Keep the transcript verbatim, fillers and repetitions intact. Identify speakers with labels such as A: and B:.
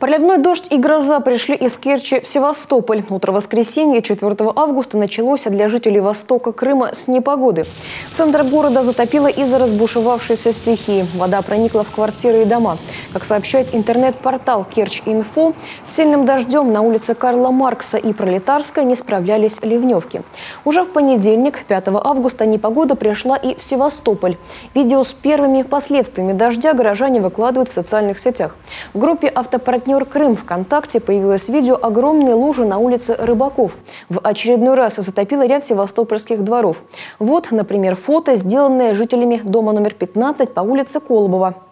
A: Проливной дождь и гроза пришли из Керчи в Севастополь. Утро воскресенья, четвёртого августа, началось для жителей востока Крыма с непогоды. Центр города затопило из-за разбушевавшейся стихии. Вода проникла в квартиры и дома. Как сообщает интернет-портал Керчь-Инфо, с сильным дождем на улице Карла Маркса и Пролетарской не справлялись ливневки. Уже в понедельник, пятого августа, непогода пришла и в Севастополь. Видео с первыми последствиями дождя горожане выкладывают в социальных сетях. В группе «Автопартнер Крым» ВКонтакте появилось видео огромной лужи на улице Рыбаков. В очередной раз затопило ряд севастопольских дворов. Вот, например, фото, сделанное жителями дома номер пятнадцать по улице Колобова.